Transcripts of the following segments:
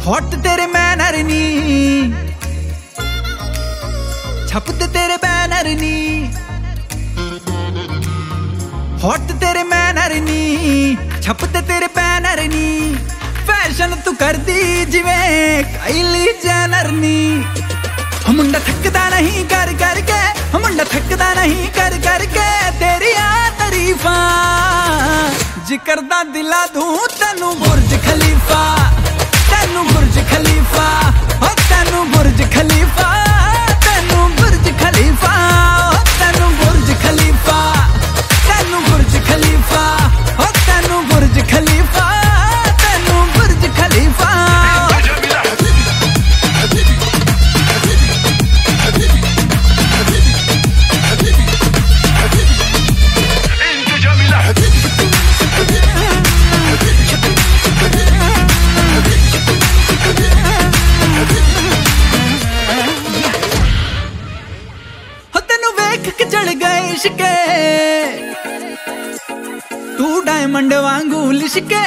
Hot तेरे manner नी, छपते तेरे बैनर नी, हॉट तेरे मैनर नी, छपते तेरे बैनर नी, फैशन तू कर दी जिवें काइली जेनर नी। मुंडा थकदा नहीं कर करके, मुंडा थकदा नहीं कर करके तेरिया तारीफां, जिक्र दा दिला दूं तेनू बुर्ज खलीफा, तेनू बुर्ज खलीफा, ओ तेनू बुर्ज खलीफा, तेनू बुर्ज खलीफा, ओ तेनू बुर्ज खलीफा, तेनू बुर्ज खलीफा, ओ तेनू बुर्ज खलीफा, तेनू बुर्ज खलीफा। चढ़ गए इश्के तू डायमंड वांगू लिशके,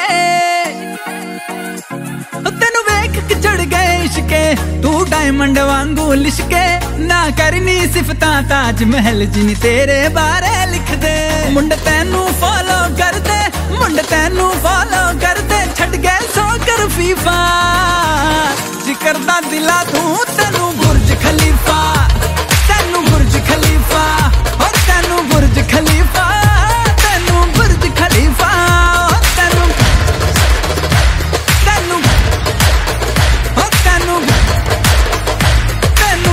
तेनू वेख के चढ़ गए इश्के तू डायमंड वांगू लिशके, ना करनी सिफतां ताज महल जिनी तेरे बारे लिख दे। मुंडे तेनू फॉलो कर दे, मुंडे तेनू फॉलो कर दे, छड़ गए सो कर फीफा, जिक्र दा दिला दूं तेनू बुर्ज खलीफा, तेनू बुर्ज खलीफा, और तेनू बुर्ज खलीफा, तेनू बुर्ज खलीफा, तेनू तेनू और तेनू तेनू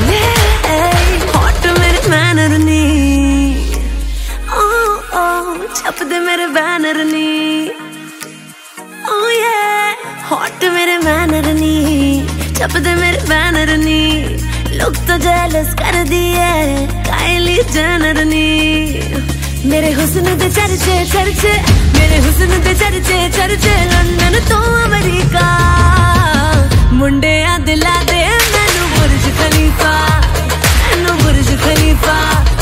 हॉट मेरे मैनर नी, ओ छप दे मेरे बैनर नी, ओ ये हॉट मेरे मैनर नी, छप दे मेरे बैनर नी, लोग तो जेलस कर दिए काइली जेनर नी। मेरे हुस्न दे चर्चे चर्चे, मेरे हुस्न दे चर्चे चर्चे, लंदन तो अमेरिका, मुंडे आ दिला दे मैनू बुर्ज खलीफा, मैनू बुर्ज खलीफा।